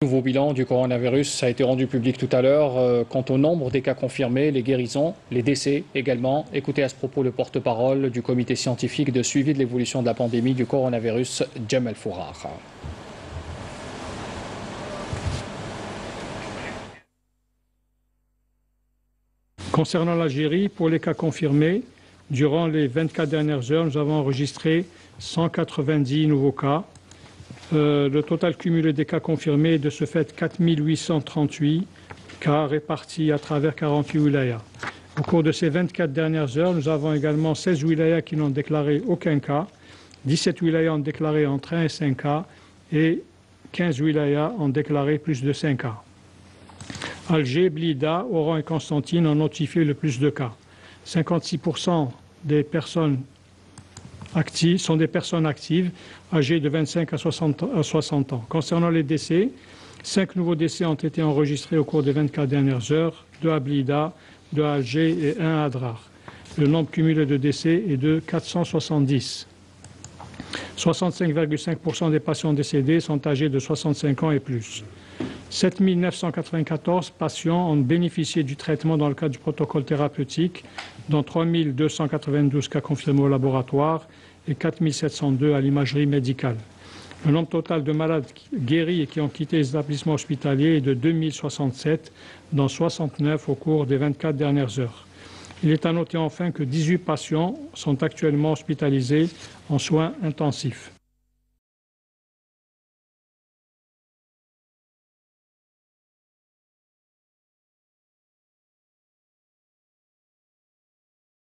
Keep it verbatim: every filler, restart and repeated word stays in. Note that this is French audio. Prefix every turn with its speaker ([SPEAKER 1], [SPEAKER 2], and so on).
[SPEAKER 1] Le nouveau bilan du coronavirus a été rendu public tout à l'heure. Euh, quant au nombre des cas confirmés, les guérisons, les décès également. Écoutez à ce propos le porte-parole du comité scientifique de suivi de l'évolution de la pandémie du coronavirus, Jamal Fourar.
[SPEAKER 2] Concernant l'Algérie, pour les cas confirmés, durant les vingt-quatre dernières heures, nous avons enregistré cent quatre-vingt-dix nouveaux cas. Euh, le total cumulé des cas confirmés est de ce fait quatre mille huit cent trente-huit cas répartis à travers quarante-huit wilayas. Au cours de ces vingt-quatre dernières heures, nous avons également seize wilayas qui n'ont déclaré aucun cas, dix-sept wilayas ont déclaré entre un et cinq cas et quinze wilayas ont déclaré plus de cinq cas. Alger, Blida, Oran et Constantine ont notifié le plus de cas. cinquante-six pour cent des personnes actives sont des personnes actives âgées de vingt-cinq à soixante ans. Concernant les décès, cinq nouveaux décès ont été enregistrés au cours des vingt-quatre dernières heures, deux à Blida, deux à Alger et un à Adrar. Le nombre cumulé de décès est de quatre cent soixante-dix. soixante-cinq virgule cinq pour cent des patients décédés sont âgés de soixante-cinq ans et plus. sept mille neuf cent quatre-vingt-quatorze patients ont bénéficié du traitement dans le cadre du protocole thérapeutique, dont trois mille deux cent quatre-vingt-douze cas confirmés au laboratoire et quatre mille sept cent deux à l'imagerie médicale. Le nombre total de malades guéris et qui ont quitté les établissements hospitaliers est de deux mille soixante-sept, dont soixante-neuf au cours des vingt-quatre dernières heures. Il est à noter enfin que dix-huit patients sont actuellement hospitalisés en soins intensifs.